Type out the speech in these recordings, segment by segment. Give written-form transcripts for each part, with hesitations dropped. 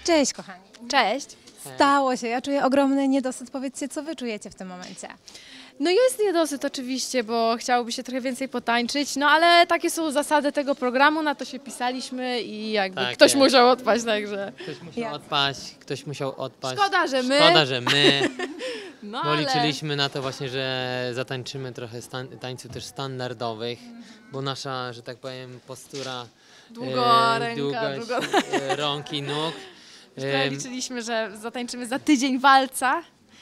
Cześć kochani. Cześć. Stało się, ja czuję ogromny niedosyt. Powiedzcie, co wy czujecie w tym momencie? No jest niedosyt oczywiście, bo chciałoby się trochę więcej potańczyć, no ale takie są zasady tego programu, na to się pisaliśmy i jakby Tak ktoś jest. musiał odpaść, także Ktoś musiał odpaść. Szkoda, że my. Szkoda, że my. no Bo ale liczyliśmy na to właśnie, że zatańczymy trochę tańców też standardowych, bo nasza, że tak powiem, postura długość rąk i nóg. trochę liczyliśmy, że zatańczymy za tydzień walca,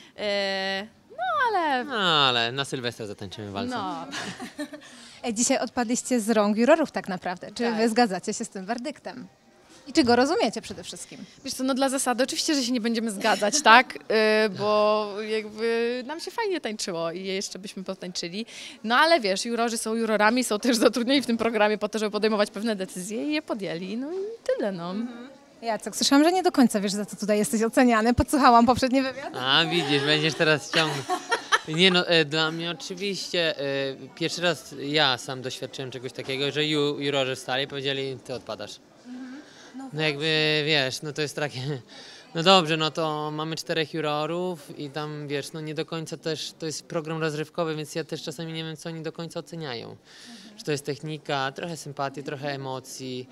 no ale No ale na Sylwestra zatańczymy walcem. no. Dzisiaj odpadliście z rąk jurorów tak naprawdę. Czy Tak. wy zgadzacie się z tym werdyktem? I czy go rozumiecie przede wszystkim? Wiesz co, no dla zasady oczywiście, że się nie będziemy zgadzać, tak? Bo jakby nam się fajnie tańczyło i jeszcze byśmy potańczyli. No ale wiesz, jurorzy są jurorami, są też zatrudnieni w tym programie po to, żeby podejmować pewne decyzje i je podjęli. No i tyle, no. Jacek, słyszałam, że nie do końca wiesz, za co tutaj jesteś oceniany. Podsłuchałam poprzedni wywiad. A widzisz, będziesz teraz ciągnąć. Nie no, dla mnie oczywiście pierwszy raz ja sam doświadczyłem czegoś takiego, że jurorzy wstali i powiedzieli, ty odpadasz. No jakby wiesz, no to jest takie, no dobrze, no to mamy 4 jurorów i tam wiesz, no nie do końca też, to jest program rozrywkowy, więc ja też czasami nie wiem, co oni do końca oceniają. Czy to jest technika, trochę sympatii, trochę emocji.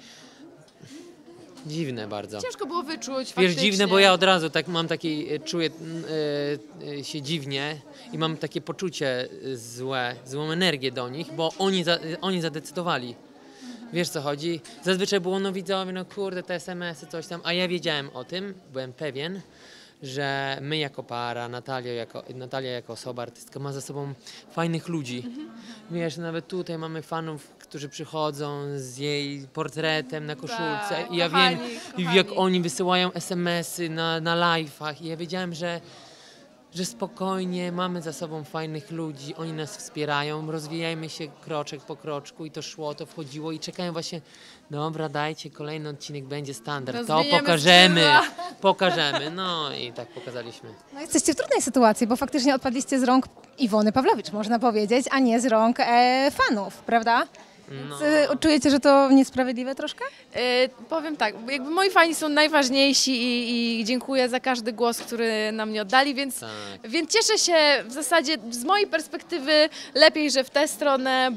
Dziwne bardzo. Ciężko było wyczuć Wiesz, faktycznie. dziwne, bo ja od razu tak mam taki, czuję się dziwnie i mam takie poczucie złą energię do nich, bo oni zadecydowali. Wiesz co chodzi? Zazwyczaj było, no widzowie, no kurde, te SMS-y, coś tam, a ja wiedziałem o tym, byłem pewien, że my jako para, Natalia jako osoba artystka ma za sobą fajnych ludzi. Wiesz, nawet tutaj mamy fanów, którzy przychodzą z jej portretem na koszulce Tak, i ja kochani, wiem, kochani. jak oni wysyłają SMS-y na live'ach i ja wiedziałem, że spokojnie mamy za sobą fajnych ludzi, oni nas wspierają, rozwijajmy się kroczek po kroczku i to szło, to wchodziło i czekają właśnie, dobra, dajcie, kolejny odcinek będzie standard, to Rozwiniemy pokażemy, skrzydła. pokażemy, no i tak pokazaliśmy. No jesteście w trudnej sytuacji, bo faktycznie odpadliście z rąk Iwony Pawłowicz, można powiedzieć, a nie z rąk fanów, prawda? No. Więc, czujecie, że to niesprawiedliwe troszkę? Powiem tak, jakby moi fani są najważniejsi i dziękuję za każdy głos, który nam nie oddali, więc, Tak. więc cieszę się w zasadzie z mojej perspektywy lepiej, że w tę stronę,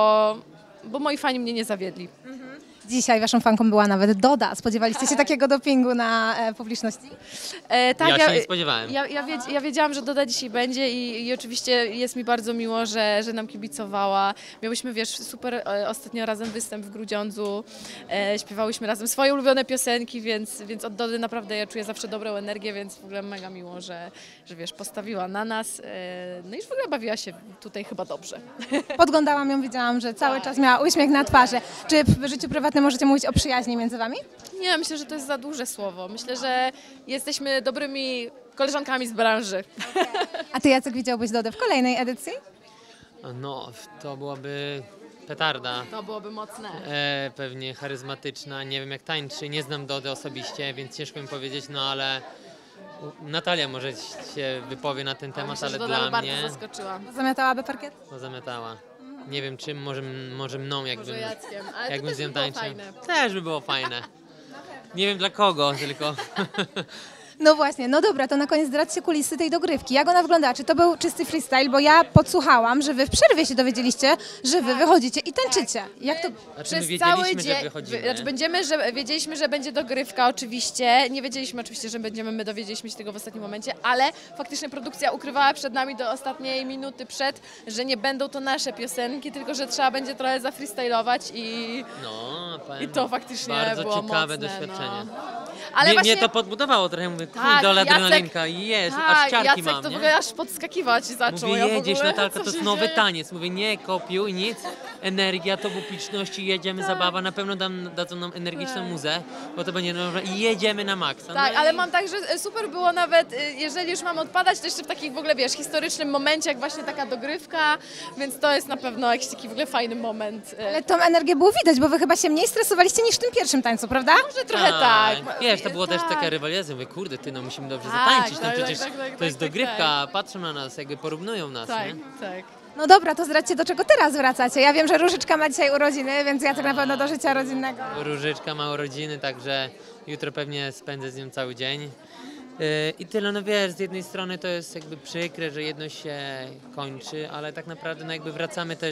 bo moi fani mnie nie zawiedli. Dzisiaj waszą fanką była nawet Doda. Spodziewaliście się takiego dopingu na publiczności? Tak, Ja się nie spodziewałem. Ja wiedziałam, że Doda dzisiaj będzie i oczywiście jest mi bardzo miło, że nam kibicowała. Miałyśmy, wiesz, super ostatnio razem występ w Grudziądzu, śpiewałyśmy razem swoje ulubione piosenki, więc od Dody naprawdę ja czuję zawsze dobrą energię, więc w ogóle mega miło, że wiesz, postawiła na nas, no i w ogóle bawiła się tutaj chyba dobrze. Podglądałam ją, widziałam, że cały czas miała uśmiech na twarzy. Czy w życiu prywatnym możecie mówić o przyjaźni między wami? Nie, myślę, że to jest za duże słowo. Myślę, że jesteśmy dobrymi koleżankami z branży. A ty, Jacek, widziałbyś Dodę w kolejnej edycji? No, to byłaby petarda. To byłoby mocne. Pewnie charyzmatyczna, nie wiem jak tańczy, nie znam Dody osobiście, więc ciężko mi powiedzieć, no ale Natalia może się wypowie na ten temat, Myślę, że ale Doda dla bardzo mnie zaskoczyła. Zamiatałaby parkiet? no, zamiatała. Nie wiem czym, może mną, jakbym Jackiem, ale to jakbym też z nią by było tańczył. fajne. Też by było fajne. Nie wiem dla kogo, tylko No właśnie, no dobra, to na koniec zdradźcie kulisy tej dogrywki. Jak ona wyglądała? Czy to był czysty freestyle? Bo ja podsłuchałam, że wy w przerwie się dowiedzieliście, że wy wychodzicie i tańczycie. Jak to... znaczy my Przez cały wiedzieliśmy, że dzień, wychodzimy. znaczy wiedzieliśmy, że będzie dogrywka oczywiście, nie wiedzieliśmy oczywiście, że będziemy, my dowiedzieliśmy się tego w ostatnim momencie, ale faktycznie produkcja ukrywała przed nami do ostatniej minuty przed, że nie będą to nasze piosenki, tylko że trzeba będzie trochę zafreestylować i powiem, to faktycznie bardzo było ciekawe mocne, doświadczenie. No. Ale właśnie... Mnie to podbudowało trochę, mówię, Tak, kurde, Jacek- adrenalinka, jest, aż Tak, ciarki Jacek mam, to w nie? ogóle aż podskakiwać zaczął. Mówię, Ja w jedziesz ogóle, Natalka, co to jest się nowy dzieje? taniec. Mówię, nie kopiuj, nic, energia, to publiczności, jedziemy, zabawa, na pewno dadzą nam energiczną muzę, bo to będzie dobra i jedziemy na maksa. Tak, No ale i- mam tak, że super było nawet, jeżeli już mam odpadać, to jeszcze w takim w ogóle, wiesz, historycznym momencie, jak właśnie taka dogrywka, więc to jest na pewno jakiś taki w ogóle fajny moment. Ale tą energię było widać, bo wy chyba się mniej stresowaliście niż w tym pierwszym tańcu, prawda? Może trochę tak. Wiesz, to było też Tak. taka rywalizacja, mówię, kurde, ty, no musimy dobrze Tak, zatańczyć, no tak, przecież tak, tak, to jest tak, dogrywka, patrzą na nas, jakby porównują nas, Tak, nie? tak. No dobra, to zdradźcie, do czego teraz wracacie. Ja wiem, że Różyczka ma dzisiaj urodziny, więc ja tak na pewno do życia rodzinnego. Różyczka ma urodziny, także jutro pewnie spędzę z nią cały dzień. I tyle, no wiesz, z jednej strony to jest jakby przykre, że jedno się kończy, ale tak naprawdę no jakby wracamy też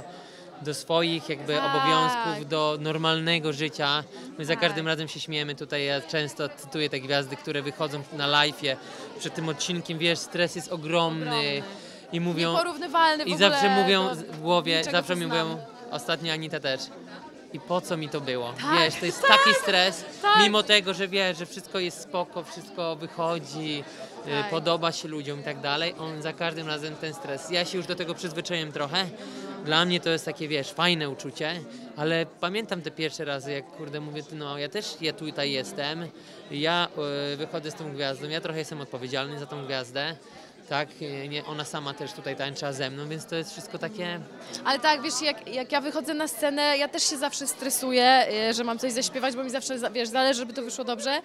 do swoich jakby obowiązków, do normalnego życia. My za każdym razem się śmiejemy tutaj, ja często cytuję te gwiazdy, które wychodzą na live'ie przed tym odcinkiem, wiesz, stres jest ogromny. I mówią, Nieporównywalny w i ogóle zawsze mówią do w głowie, niczego, zawsze co mi znamy. mówią, ostatnio Anita też. I po co mi to było? Tak, Wiesz, to jest taki stres, tak. mimo tego, że wiesz, że wszystko jest spoko, wszystko wychodzi, Tak. podoba się ludziom i tak dalej, on za każdym razem ten stres. Ja się już do tego przyzwyczaiłem trochę. Dla mnie to jest takie, wiesz, fajne uczucie, ale pamiętam te pierwsze razy, jak kurde mówię, no ja tutaj jestem, ja wychodzę z tą gwiazdą, ja trochę jestem odpowiedzialny za tą gwiazdę. Tak, nie, ona sama też tutaj tańczyła ze mną, więc to jest wszystko takie... Ale tak, wiesz, jak ja wychodzę na scenę, ja też się zawsze stresuję, że mam coś zaśpiewać, bo mi zawsze, wiesz, zależy, żeby to wyszło dobrze.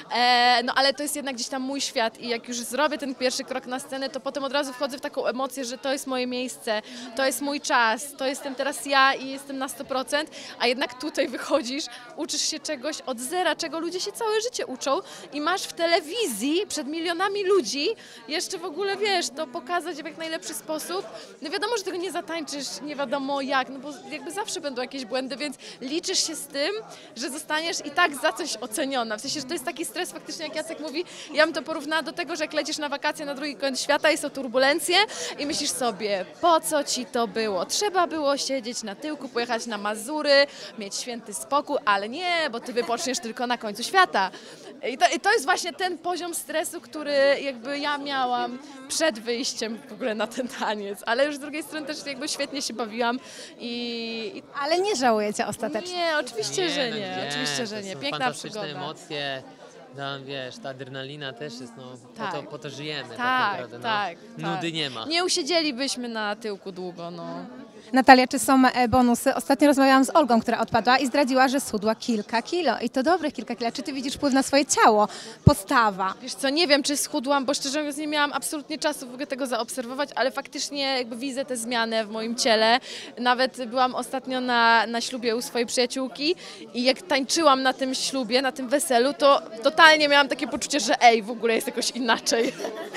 No ale to jest jednak gdzieś tam mój świat i jak już zrobię ten pierwszy krok na scenę, to potem od razu wchodzę w taką emocję, że to jest moje miejsce, to jest mój czas, to jestem teraz ja i jestem na 100%, a jednak tutaj wychodzisz, uczysz się czegoś od zera, czego ludzie się całe życie uczą i masz w telewizji przed milionami ludzi jeszcze w ogóle, wiesz, to pokazać w jak najlepszy sposób. No wiadomo, że tego nie zatańczysz, nie wiadomo jak, no bo jakby zawsze będą jakieś błędy, więc liczysz się z tym, że zostaniesz i tak za coś oceniona. W sensie, że to jest taki stres faktycznie, jak Jacek mówi, ja bym to porównała do tego, że jak lecisz na wakacje na drugi koniec świata, jest to turbulencje i myślisz sobie, po co ci to było? Trzeba było siedzieć na tyłku, pojechać na Mazury, mieć święty spokój, ale nie, bo ty wypoczniesz tylko na końcu świata. I to jest właśnie ten poziom stresu, który jakby ja miałam przed wyjściem w ogóle na ten taniec, ale już z drugiej strony też jakby świetnie się bawiłam i Ale nie żałujecie ostatecznie. nie, oczywiście, że no nie, gdzie? oczywiście, że To nie. są Piękna fantastyczne przygoda. emocje, tam, wiesz, ta adrenalina też jest, no, Tak. po to żyjemy tak Tak, naprawdę, no. tak. Nudy nie ma. Nie usiedzielibyśmy na tyłku długo, no. Natalia, czy są bonusy? Ostatnio rozmawiałam z Olgą, która odpadła i zdradziła, że schudła kilka kilo. I to dobre kilka kilo. Czy ty widzisz wpływ na swoje ciało? Postawa? Wiesz co, nie wiem, czy schudłam, bo szczerze mówiąc nie miałam absolutnie czasu w ogóle tego zaobserwować, ale faktycznie jakby widzę tę zmianę w moim ciele. Nawet byłam ostatnio na ślubie u swojej przyjaciółki i jak tańczyłam na tym ślubie, na tym weselu, to totalnie miałam takie poczucie, że w ogóle jest jakoś inaczej.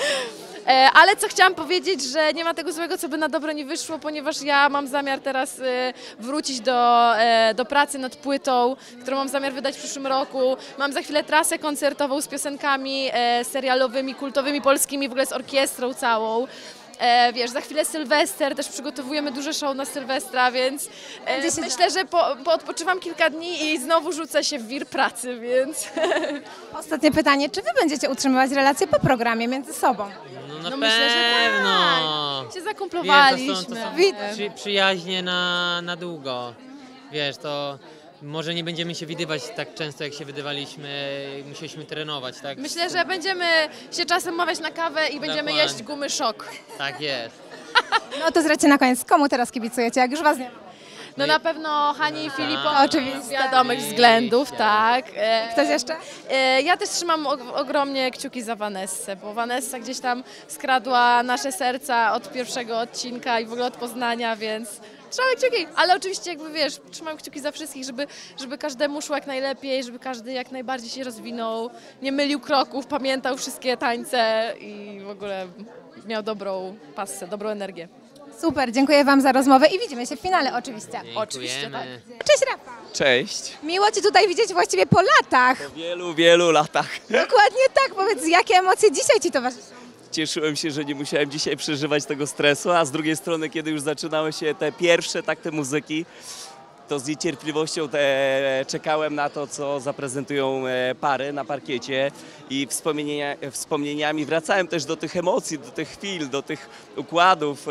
Ale co chciałam powiedzieć, że nie ma tego złego, co by na dobre nie wyszło, ponieważ ja mam zamiar teraz wrócić do pracy nad płytą, którą mam zamiar wydać w przyszłym roku. Mam za chwilę trasę koncertową z piosenkami serialowymi, kultowymi, polskimi, w ogóle z orkiestrą całą. Wiesz, za chwilę Sylwester, też przygotowujemy duże show na Sylwestra, więc myślę, że poodpoczywam kilka dni i znowu rzucę się w wir pracy, więc... Ostatnie pytanie, czy wy będziecie utrzymywać relacje po programie między sobą? No na myślę, że pewno. tak. Się Wiesz, zakumplowaliśmy. to są Widać. przyjaźnie na długo. Wiesz, to może nie będziemy się widywać tak często, jak się widywaliśmy, musieliśmy trenować, tak? Myślę, że będziemy się czasem umawiać na kawę i będziemy Dokładnie. jeść gumy szok. Tak jest. No to zdradźcie na koniec, komu teraz kibicujecie, jak już was nie ma? No na pewno Hani i Filipowi, Oczywiście. z wiadomych względów, tak. Ktoś jeszcze? Ja też trzymam ogromnie kciuki za Vanessę, bo Vanessa gdzieś tam skradła nasze serca od pierwszego odcinka i w ogóle od Poznania, więc trzymamy kciuki. Ale oczywiście jakby wiesz, trzymam kciuki za wszystkich, żeby każdemu szło jak najlepiej, żeby każdy jak najbardziej się rozwinął, nie mylił kroków, pamiętał wszystkie tańce i w ogóle miał dobrą passę, dobrą energię. Super, dziękuję wam za rozmowę i widzimy się w finale oczywiście. Oczywiście, tak. Dziękujemy. Cześć Rafał. Cześć. Miło cię tutaj widzieć właściwie po latach. Po wielu, wielu latach Dokładnie tak, powiedz, jakie emocje dzisiaj ci towarzyszą? cieszyłem się, że nie musiałem dzisiaj przeżywać tego stresu, a z drugiej strony, kiedy już zaczynały się te pierwsze takty muzyki, to z niecierpliwością czekałem na to, co zaprezentują pary na parkiecie i wspomnieniami wracałem też do tych emocji, do tych chwil, do tych układów.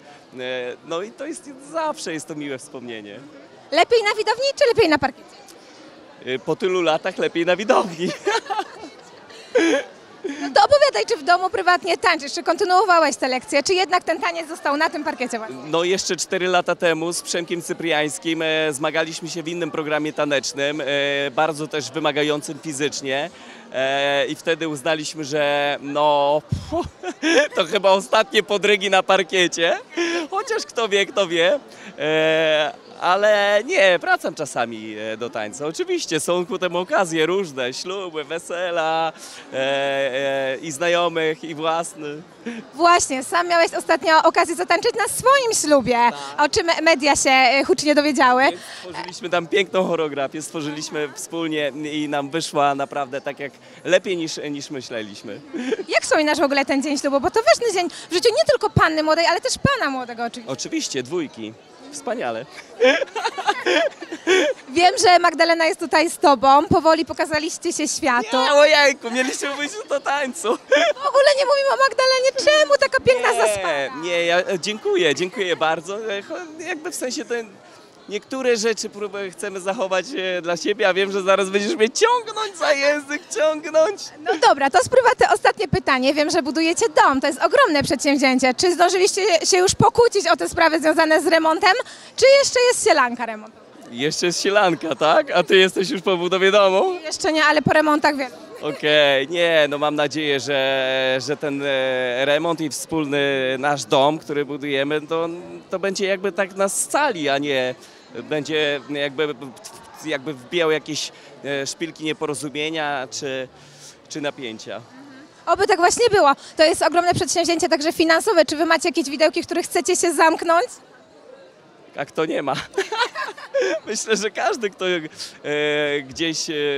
No i to jest zawsze jest to miłe wspomnienie. Lepiej na widowni czy lepiej na parkiecie? Po tylu latach lepiej na widowni. No to opowiadaj, czy w domu prywatnie tańczysz, czy kontynuowałeś te lekcje, czy jednak ten taniec został na tym parkiecie właśnie? No jeszcze 4 lata temu z Przemkiem Cypriańskim zmagaliśmy się w innym programie tanecznym, bardzo też wymagającym fizycznie i wtedy uznaliśmy, że no to chyba ostatnie podrygi na parkiecie, Chociaż kto wie. Ale nie, wracam czasami do tańca. Oczywiście są ku temu okazje różne, śluby, wesela i znajomych, i własny. Właśnie, sam miałeś ostatnio okazję zatańczyć na swoim ślubie, o czym media się hucznie dowiedziały. Więc stworzyliśmy tam piękną choreografię, stworzyliśmy wspólnie i nam wyszła naprawdę tak jak lepiej niż myśleliśmy. Jak wspominasz w ogóle ten dzień ślubu? Bo to ważny dzień w życiu nie tylko panny młodej, ale też pana młodego oczywiście. Oczywiście, dwójki. Wspaniale. Wiem, że Magdalena jest tutaj z tobą, powoli pokazaliście się światu. Ojejku, mieliśmy wyjść do tańcu. W ogóle nie mówimy o Magdalenie, czemu taka piękna zasłona? Nie, ja dziękuję bardzo. Jakby w sensie niektóre rzeczy chcemy zachować dla siebie, a wiem, że zaraz będziesz mnie ciągnąć za język, ciągnąć. No dobra, to spróbuję ostatnie pytanie. Wiem, że budujecie dom, to jest ogromne przedsięwzięcie. Czy zdążyliście się już pokłócić o te sprawy związane z remontem, czy jeszcze jest sielanka remontowa? Jeszcze jest sielanka, tak? A ty jesteś już po budowie domu? Jeszcze nie, ale po remontach wiem. Okej, nie, no mam nadzieję, że ten remont i wspólny nasz dom, który budujemy, to będzie jakby tak nas scali, a nie będzie jakby wbijał jakieś szpilki nieporozumienia czy napięcia. Oby tak właśnie było. To jest ogromne przedsięwzięcie, także finansowe. Czy wy macie jakieś widełki, w których chcecie się zamknąć? Jak to nie ma. Myślę, że każdy, kto gdzieś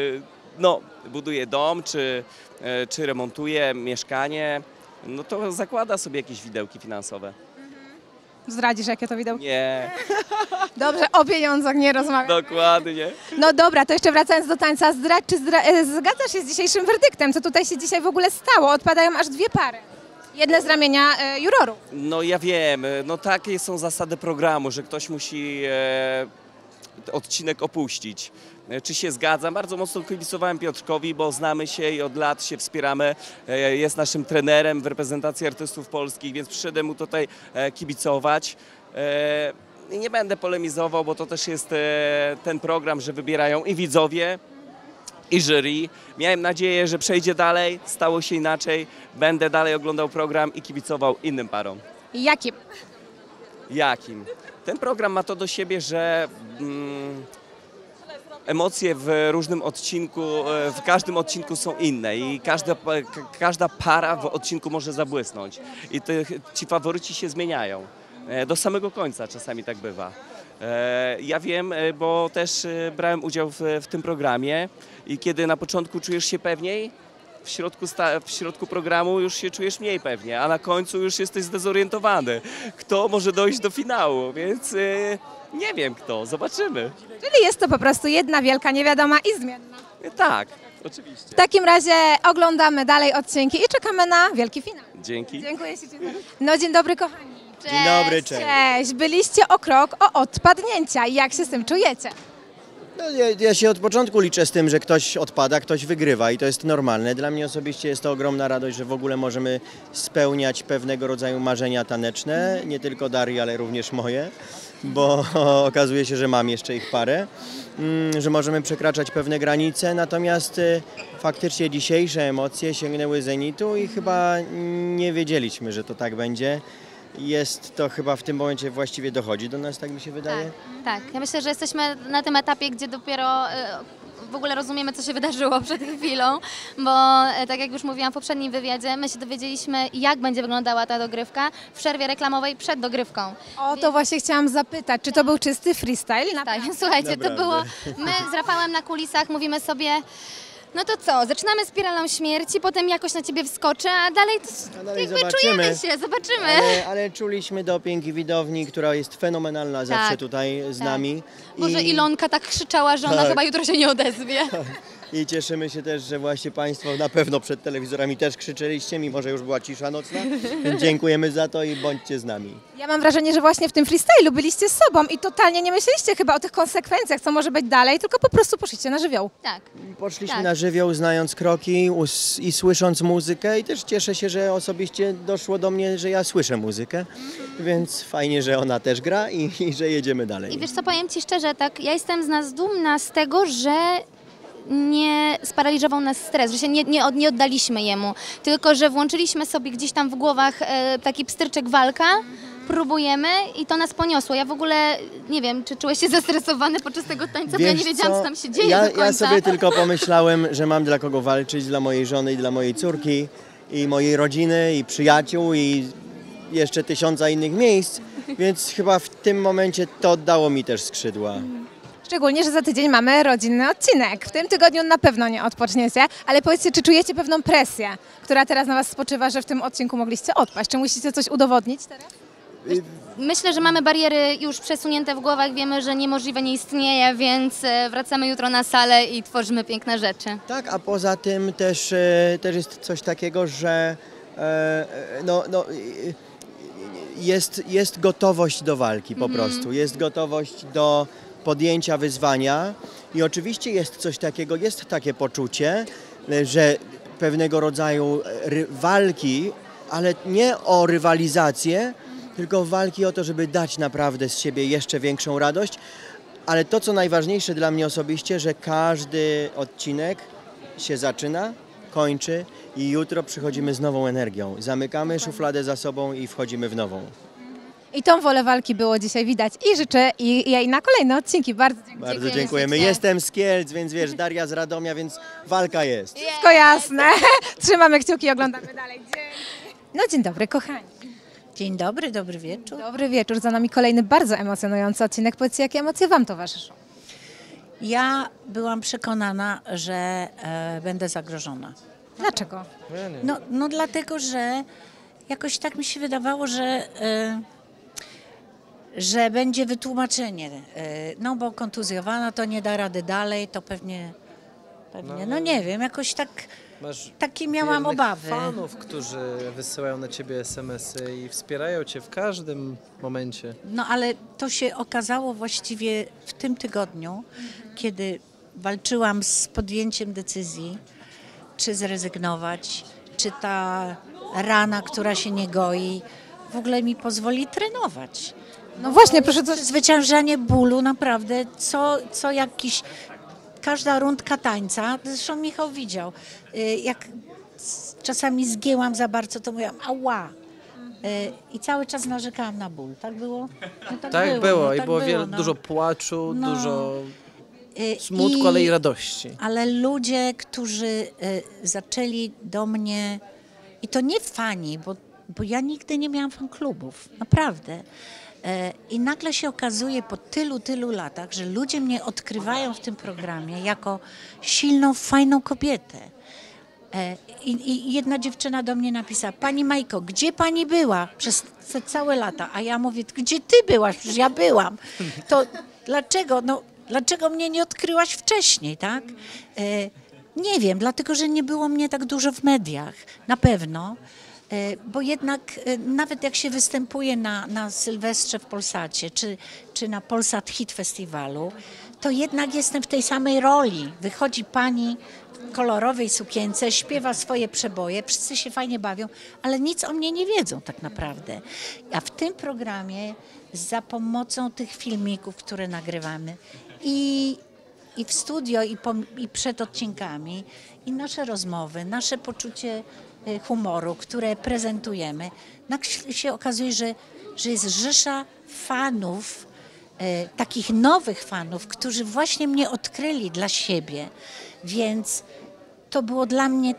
buduje dom czy remontuje mieszkanie, no to zakłada sobie jakieś widełki finansowe. Zdradzisz, jakie to widełki? Nie, Dobrze, o pieniądzach nie rozmawiam. dokładnie. No dobra, to jeszcze wracając do tańca, zdradź, czy zgadzasz się z dzisiejszym werdyktem? Co tutaj się dzisiaj w ogóle stało? Odpadają aż dwie pary. Jedne z ramienia jurorów. No ja wiem, no takie są zasady programu, że ktoś musi odcinek opuścić. Czy się zgadzam? Bardzo mocno kibicowałem Piotrkowi, bo znamy się i od lat się wspieramy. Jest naszym trenerem w reprezentacji artystów polskich, więc przyszedłem mu tutaj kibicować. I nie będę polemizował, bo to też jest ten program, że wybierają i widzowie, i jury. Miałem nadzieję, że przejdzie dalej, stało się inaczej. Będę dalej oglądał program i kibicował innym parom. Jakim? Jakim? Ten program ma to do siebie, że emocje w każdym odcinku są inne i każda para w odcinku może zabłysnąć. I ci faworyci się zmieniają. Do samego końca czasami tak bywa. Ja wiem, bo też brałem udział w tym programie i kiedy na początku czujesz się pewniej, w środku programu już się czujesz mniej pewnie, a na końcu już jesteś zdezorientowany. Kto może dojść do finału, więc nie wiem kto, zobaczymy. Czyli jest to po prostu jedna wielka niewiadoma i zmienna. Tak, oczywiście. W takim razie oglądamy dalej odcinki i czekamy na wielki finał. Dzięki. Dziękuję Ci. No dzień dobry kochani. Dzień dobry, cześć. Cześć, byliście o krok od odpadnięcia. Jak się z tym czujecie? No, ja się od początku liczę z tym, że ktoś odpada, ktoś wygrywa i to jest normalne. Dla mnie osobiście jest to ogromna radość, że w ogóle możemy spełniać pewnego rodzaju marzenia taneczne, nie tylko Darii, ale również moje, bo okazuje się, że mam jeszcze ich parę, że możemy przekraczać pewne granice, natomiast faktycznie dzisiejsze emocje sięgnęły zenitu i chyba nie wiedzieliśmy, że to tak będzie. Jest to chyba w tym momencie właściwie dochodzi do nas, tak mi się wydaje? Tak. Ja myślę, że jesteśmy na tym etapie, gdzie dopiero w ogóle rozumiemy, co się wydarzyło przed chwilą, bo tak jak już mówiłam w poprzednim wywiadzie, my się dowiedzieliśmy, jak będzie wyglądała ta dogrywka w przerwie reklamowej przed dogrywką. O, to właśnie chciałam zapytać, czy to był czysty freestyle? Tak, słuchajcie, to Naprawdę. było, my z Rafałem na kulisach mówimy sobie, no to co, zaczynamy spiralą śmierci, potem jakoś na ciebie wskoczę, a dalej to A dalej jakby zobaczymy. czujemy się, zobaczymy. Ale czuliśmy doping i widowni, która jest fenomenalna zawsze tutaj z nami. Może Ilonka tak krzyczała, że ona Tak. chyba jutro się nie odezwie. I cieszymy się też, że właśnie Państwo na pewno przed telewizorami też krzyczeliście, mimo że już była cisza nocna. Więc dziękujemy za to i bądźcie z nami. Ja mam wrażenie, że właśnie w tym freestylu byliście z sobą i totalnie nie myśleliście chyba o tych konsekwencjach, co może być dalej, tylko po prostu poszliście na żywioł. Tak. Poszliśmy Tak. na żywioł, znając kroki i słysząc muzykę i też cieszę się, że osobiście doszło do mnie, że ja słyszę muzykę, więc fajnie, że ona też gra i że jedziemy dalej. I wiesz co, powiem Ci szczerze, tak, ja jestem z nas dumna z tego, że nie sparaliżował nas stres, że się nie oddaliśmy jemu, tylko że włączyliśmy sobie gdzieś tam w głowach taki pstryczek walka, próbujemy i to nas poniosło. Ja w ogóle nie wiem, czy czułeś się zestresowany podczas tego tańca, bo ja nie Wiesz wiedziałam, co tam się dzieje ja, do końca. ja sobie tylko pomyślałem, że mam dla kogo walczyć, dla mojej żony i dla mojej córki i mojej rodziny i przyjaciół i jeszcze 1000 innych miejsc, więc chyba w tym momencie to dało mi też skrzydła. Szczególnie, że za tydzień mamy rodzinny odcinek. W tym tygodniu na pewno nie odpoczniecie, ale powiedzcie, czy czujecie pewną presję, która teraz na was spoczywa, że w tym odcinku mogliście odpaść? Czy musicie coś udowodnić teraz? Myślę, że mamy bariery już przesunięte w głowach, wiemy, że niemożliwe nie istnieje, więc wracamy jutro na salę i tworzymy piękne rzeczy. Tak, a poza tym też jest coś takiego, że jest gotowość do walki po prostu, jest gotowość do podjęcia wyzwania i oczywiście jest coś takiego, jest takie poczucie, że pewnego rodzaju walki, ale nie o rywalizację, tylko walki o to, żeby dać naprawdę z siebie jeszcze większą radość, ale to, co najważniejsze dla mnie osobiście, że każdy odcinek się zaczyna, kończy i jutro przychodzimy z nową energią. Zamykamy szufladę za sobą i wchodzimy w nową. I tą wolę walki było dzisiaj widać i życzę jej na kolejne odcinki. Bardzo dziękuję. Bardzo dziękujemy. Jestem z Kielc, więc wiesz, Daria z Radomia, więc walka jest. Wszystko jasne. Trzymamy kciuki i oglądamy dalej. Dzięki. No dzień dobry, kochani. Dzień dobry, dobry wieczór. Dobry wieczór. Za nami kolejny bardzo emocjonujący odcinek. Powiedzcie, jakie emocje wam towarzyszą? Ja byłam przekonana, że będę zagrożona. Dlaczego? No dlatego, że jakoś tak mi się wydawało, że będzie wytłumaczenie. No bo kontuzjowana to nie da rady dalej, to pewnie no nie wiem, jakoś tak, Masz takie miałam wiernych obawy. fanów, którzy wysyłają na ciebie SMS-y i wspierają cię w każdym momencie. No ale to się okazało właściwie w tym tygodniu, kiedy walczyłam z podjęciem decyzji, czy zrezygnować, czy ta rana, która się nie goi, w ogóle mi pozwoli trenować. No właśnie, proszę coś... Zwyciężanie bólu naprawdę, co jakiś, każda rundka tańca, zresztą Michał widział, jak czasami zgięłam za bardzo, to mówiłam ała. I cały czas narzekałam na ból. Tak było? No Tak było no, i tak było no. dużo płaczu, No. dużo smutku, ale i radości. Ale ludzie, którzy zaczęli do mnie, i to nie fani, bo ja nigdy nie miałam fanklubów, naprawdę. I nagle się okazuje po tylu latach, że ludzie mnie odkrywają w tym programie jako silną, fajną kobietę. I jedna dziewczyna do mnie napisała: Pani Majko, gdzie pani była przez te całe lata? A ja mówię: gdzie ty byłaś? Przecież ja byłam. To dlaczego? No, dlaczego mnie nie odkryłaś wcześniej, tak? Nie wiem, dlatego, że nie było mnie tak dużo w mediach, na pewno. Bo jednak nawet jak się występuje na Sylwestrze w Polsacie, czy na Polsat Hit Festiwalu, to jednak jestem w tej samej roli. Wychodzi pani w kolorowej sukience, śpiewa swoje przeboje, wszyscy się fajnie bawią, ale nic o mnie nie wiedzą tak naprawdę. A w tym programie za pomocą tych filmików, które nagrywamy i w studio, i przed odcinkami, i nasze rozmowy, nasze poczucie humoru, które prezentujemy, nagle się okazuje, że jest rzesza fanów, takich nowych fanów, którzy właśnie mnie odkryli dla siebie. Więc to było dla mnie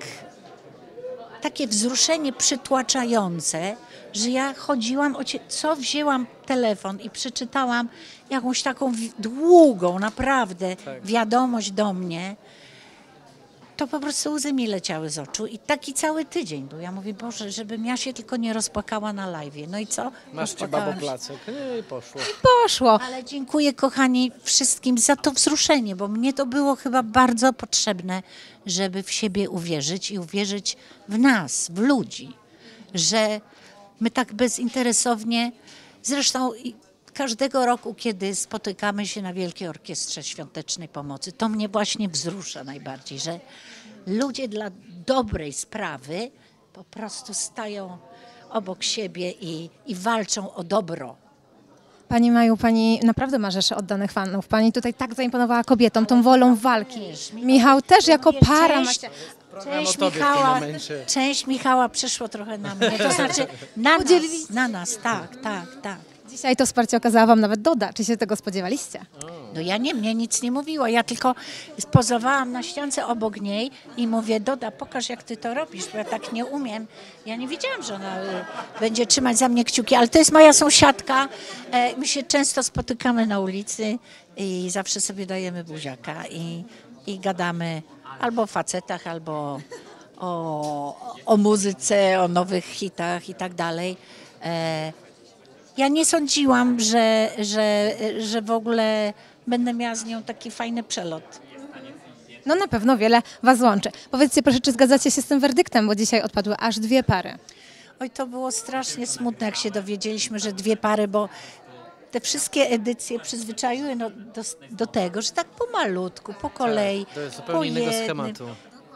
takie wzruszenie przytłaczające, że ja chodziłam, wzięłam telefon i przeczytałam jakąś taką długą, naprawdę wiadomość do mnie, to po prostu łzy mi leciały z oczu i taki cały tydzień był. Ja mówię: Boże, żebym ja się tylko nie rozpłakała na live'ie. No i co? Masz ci Rozpłakałam babo się. placek. No i poszło. Poszło. Ale dziękuję, kochani, wszystkim za to wzruszenie, bo mnie to było chyba bardzo potrzebne, żeby w siebie uwierzyć i uwierzyć w nas, w ludzi, że my tak bezinteresownie, zresztą każdego roku, kiedy spotykamy się na Wielkiej Orkiestrze Świątecznej Pomocy, to mnie właśnie wzrusza najbardziej, że ludzie dla dobrej sprawy po prostu stają obok siebie i walczą o dobro. Pani Maju, pani naprawdę ma rzeszę oddanych fanów. Pani tutaj tak zaimponowała kobietom, tą wolą walki. Michał też jako para macie. Część o tobie w tym Michała, momencie. część Michała przyszło trochę na mnie, to znaczy na nas, tak. Dzisiaj to wsparcie okazała wam nawet Doda. Czy się tego spodziewaliście? No ja nie, mnie nic nie mówiła, ja tylko spozowałam na ściance obok niej i mówię, Doda, pokaż jak ty to robisz, bo ja tak nie umiem. Ja nie wiedziałam, że ona będzie trzymać za mnie kciuki, ale to jest moja sąsiadka, my się często spotykamy na ulicy i zawsze sobie dajemy buziaka i gadamy albo o facetach, albo o muzyce, o nowych hitach i tak dalej. Ja nie sądziłam, że w ogóle będę miała z nią taki fajny przelot. No na pewno wiele was łączy. Powiedzcie proszę, czy zgadzacie się z tym werdyktem, bo dzisiaj odpadły aż 2 pary. Oj, to było strasznie smutne, jak się dowiedzieliśmy, że 2 pary, bo te wszystkie edycje przyzwyczaiły do tego, że tak pomalutku, po kolei, To jest po zupełnie innego jednym. schematu.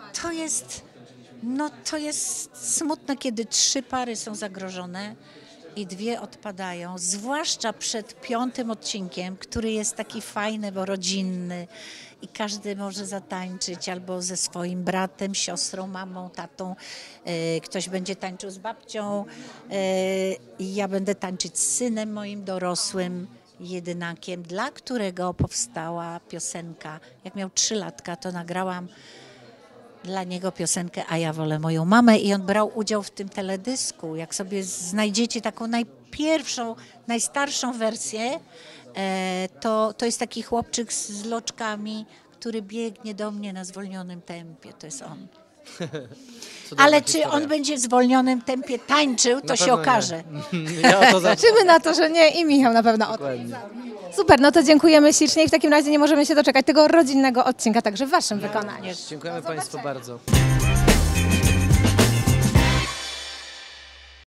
To jest smutne, kiedy 3 pary są zagrożone i 2 odpadają, zwłaszcza przed 5. odcinkiem, który jest taki fajny, bo rodzinny i każdy może zatańczyć albo ze swoim bratem, siostrą, mamą, tatą. Ktoś będzie tańczył z babcią i ja będę tańczyć z synem moim dorosłym, jedynakiem, dla którego powstała piosenka. Jak miał 3 latka, to nagrałam dla niego piosenkę A ja wolę moją mamę i on brał udział w tym teledysku. Jak sobie znajdziecie taką najpierwszą, najstarszą wersję, to jest taki chłopczyk z loczkami, który biegnie do mnie na zwolnionym tempie. To jest on. Cudowna Ale czy historia. on będzie w zwolnionym tempie tańczył, to Na się pewno nie. okaże. Ja to Liczymy na to, że nie i Michał na pewno Dokładnie. Super, no to dziękujemy ślicznie i w takim razie nie możemy się doczekać tego rodzinnego odcinka także w waszym wykonaniu. Dziękujemy Państwu bardzo.